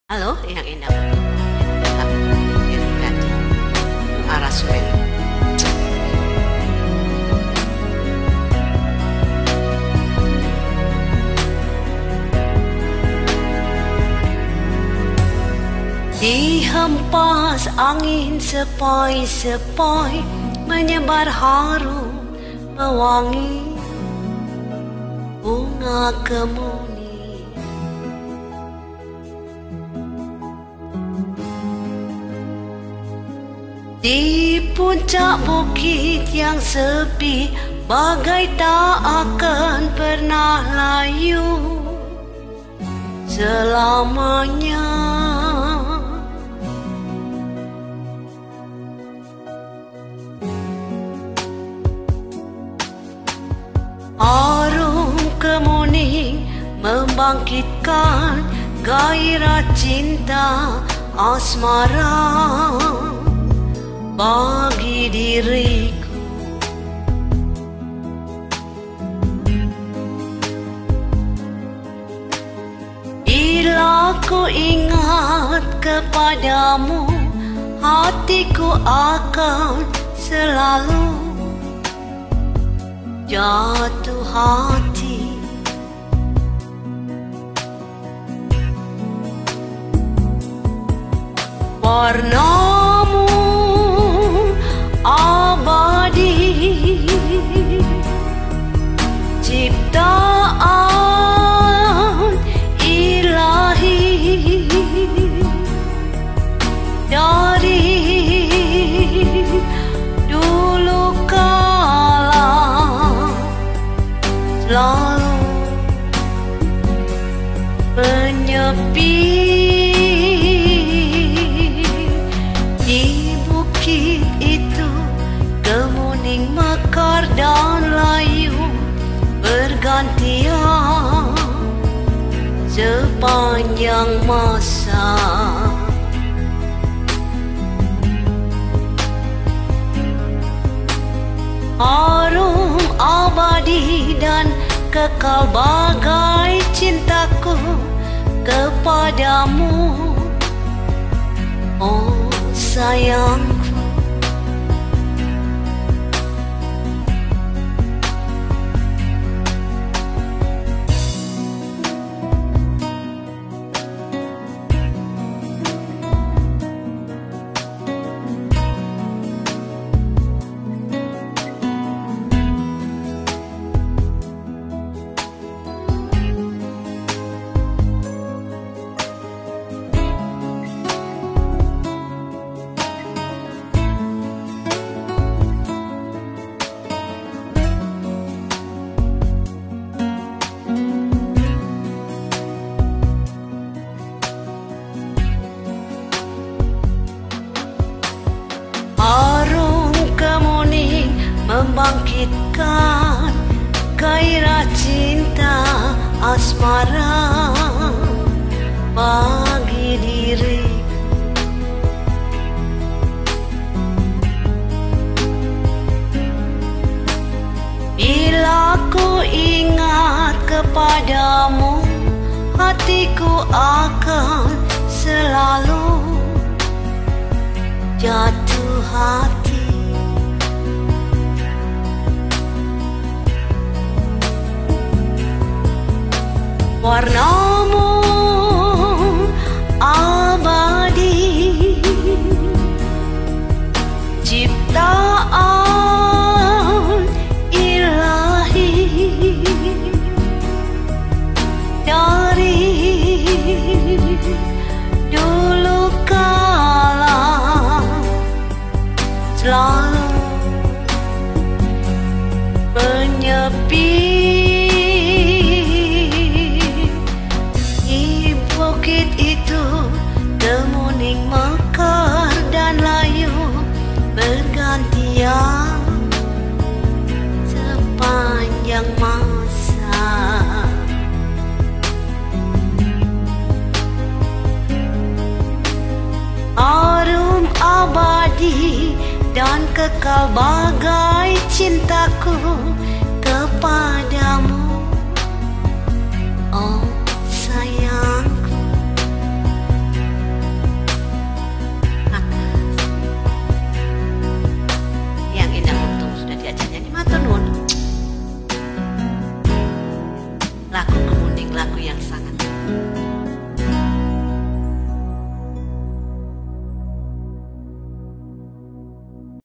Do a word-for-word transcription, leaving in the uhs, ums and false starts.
Halo, yang indah tetap dirikan arah suwen. Dihempas angin sepoi-sepoi, menyebar harum mewangi bunga kemuni. Di puncak bukit yang sepi, bagai tak akan pernah layu selamanya. Harum kemuning membangkitkan gairah cinta asmara bagi diriku. Bila ku ingat kepadamu, hatiku akan selalu jatuh hati. Warnamu abadi, ciptaan ilahi dari dulu kala, selalu menyepi di bukit itu. Kemuning mekar dan layu bergantian sepanjang masa. Harum abadi dan kekal bagai cintaku kepadamu, oh sayangku. Harum kemuning membangkitkan gairah cinta asmara bagi diri. Bila ku ingat kepadamu, hatiku akan selalu jatuh hati. Warnamu abadi, ciptaan ilahi dari dulu kala, selalu menyepi di bukit itu. Kemuning mekar dan layu bergantian sepanjang masa. Harum abadi dan kekal bagai cintaku kepadamu,